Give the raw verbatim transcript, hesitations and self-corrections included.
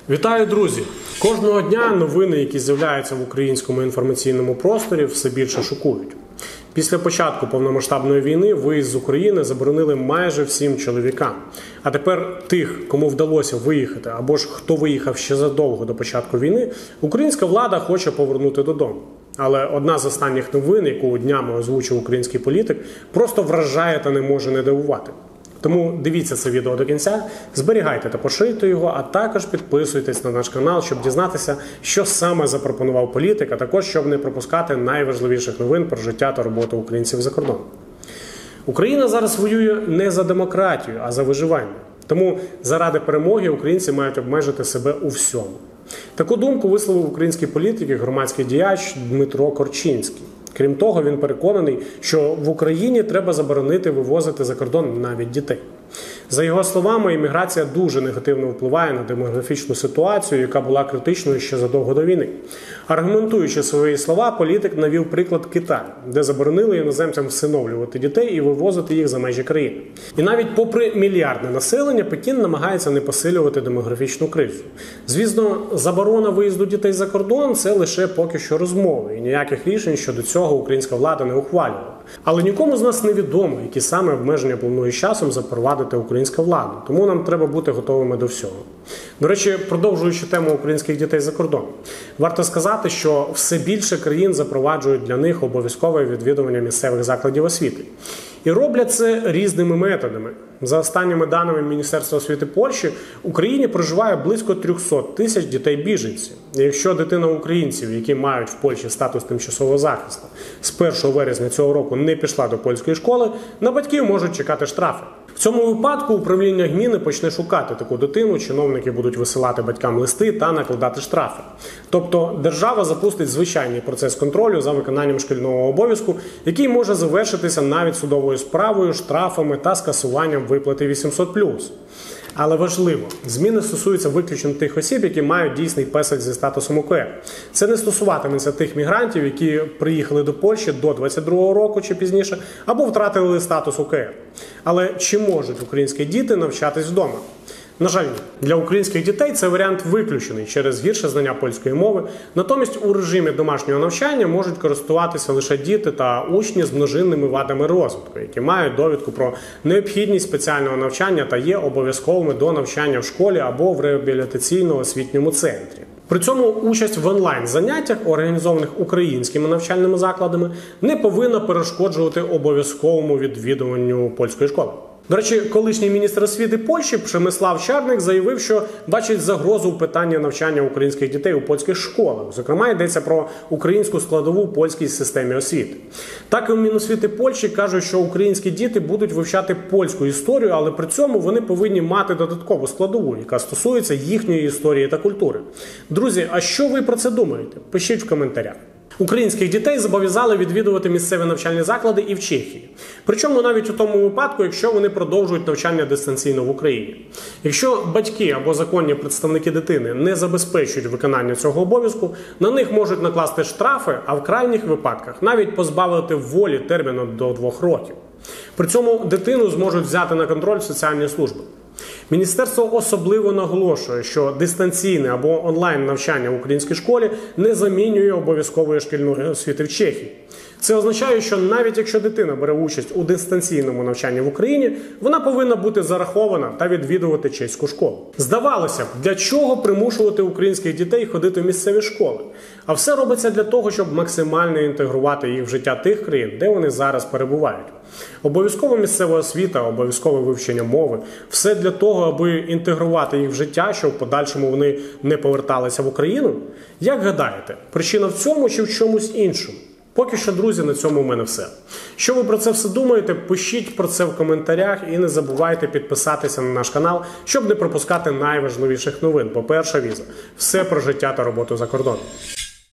Вітаю, друзі! Кожного дня новини, які з'являються в українському інформаційному просторі, все більше шокують. Після початку повномасштабної війни виїзд з України заборонили майже всім чоловікам. А тепер тих, кому вдалося виїхати, або ж хто виїхав ще задовго до початку війни, українська влада хоче повернути додому. Але одна з останніх новин, яку днями озвучив український політик, просто вражає та не може не дивувати. Тому дивіться це відео до кінця, зберігайте та поширюйте його, а також підписуйтесь на наш канал, щоб дізнатися, що саме запропонував політик, а також щоб не пропускати найважливіших новин про життя та роботу українців за кордоном. Україна зараз воює не за демократію, а за виживання. Тому заради перемоги українці мають обмежити себе у всьому. Таку думку висловив український політик і громадський діяч Дмитро Корчинський. Крім того, він переконаний, що в Україні треба заборонити вивозити за кордон навіть дітей. За його словами, імміграція дуже негативно впливає на демографічну ситуацію, яка була критичною ще задовго до війни. Аргументуючи свої слова, політик навів приклад Китаю, де заборонили іноземцям всиновлювати дітей і вивозити їх за межі країни. І навіть попри мільярдне населення, Пекін намагається не посилювати демографічну кризу. Звісно, заборона виїзду дітей за кордон – це лише поки що розмови, і ніяких рішень щодо цього українська влада не ухвалювала. Але нікому з нас не відомо, які саме обмеження планує з часом запровадити українська влада. Тому нам треба бути готовими до всього. До речі, продовжуючи тему українських дітей за кордоном, варто сказати, що все більше країн запроваджують для них обов'язкове відвідування місцевих закладів освіти. І роблять це різними методами. За останніми даними Міністерства освіти Польщі, в Україні проживає близько триста тисяч дітей-біженців. І якщо дитина українців, які мають в Польщі статус тимчасового захисту, з першого вересня цього року не пішла до польської школи, на батьків можуть чекати штрафи. В цьому випадку управління Гміни почне шукати таку дитину, чиновники будуть висилати батькам листи та накладати штрафи. Тобто держава запустить звичайний процес контролю за виконанням шкільного обов'язку, який може завершитися навіть судовою справою, штрафами та скасуванням виплати вісімсот плюс. Але важливо, зміни стосуються виключно тих осіб, які мають дійсний песель зі статусом УКР. Це не стосуватиметься тих мігрантів, які приїхали до Польщі до двадцять другого року чи пізніше, або втратили статус УКР. Але чи можуть українські діти навчатись вдома? На жаль, для українських дітей цей варіант виключений через гірше знання польської мови. Натомість у режимі домашнього навчання можуть користуватися лише діти та учні з множинними вадами розвитку, які мають довідку про необхідність спеціального навчання та є обов'язковими до навчання в школі або в реабілітаційно-освітньому центрі. При цьому участь в онлайн-заняттях, організованих українськими навчальними закладами, не повинна перешкоджувати обов'язковому відвідуванню польської школи. До речі, колишній міністр освіти Польщі Przemysław Czarnek заявив, що бачить загрозу в питанні навчання українських дітей у польських школах. Зокрема, йдеться про українську складову в польській системі освіти. Так і у Міносвіти Польщі кажуть, що українські діти будуть вивчати польську історію, але при цьому вони повинні мати додаткову складову, яка стосується їхньої історії та культури. Друзі, а що ви про це думаєте? Пишіть в коментарях. Українських дітей зобов'язали відвідувати місцеві навчальні заклади і в Чехії. Причому навіть у тому випадку, якщо вони продовжують навчання дистанційно в Україні. Якщо батьки або законні представники дитини не забезпечують виконання цього обов'язку, на них можуть накласти штрафи, а в крайніх випадках навіть позбавити волі терміном до двох років. При цьому дитину зможуть взяти на контроль соціальні служби. Міністерство особливо наголошує, що дистанційне або онлайн навчання в українській школі не замінює обов'язкової шкільної освіти в Чехії. Це означає, що навіть якщо дитина бере участь у дистанційному навчанні в Україні, вона повинна бути зарахована та відвідувати чеську школу. Здавалося б, для чого примушувати українських дітей ходити в місцеві школи? А все робиться для того, щоб максимально інтегрувати їх в життя тих країн, де вони зараз перебувають. Обов'язкова місцева освіта, обов'язкове вивчення мови – все для того, аби інтегрувати їх в життя, щоб в подальшому вони не поверталися в Україну? Як гадаєте, причина в цьому чи в чомусь іншому? Поки що, друзі, на цьому у мене все. Що ви про це все думаєте, пишіть про це в коментарях і не забувайте підписатися на наш канал, щоб не пропускати найважливіших новин. По-перше, віза. Все про життя та роботу за кордоном.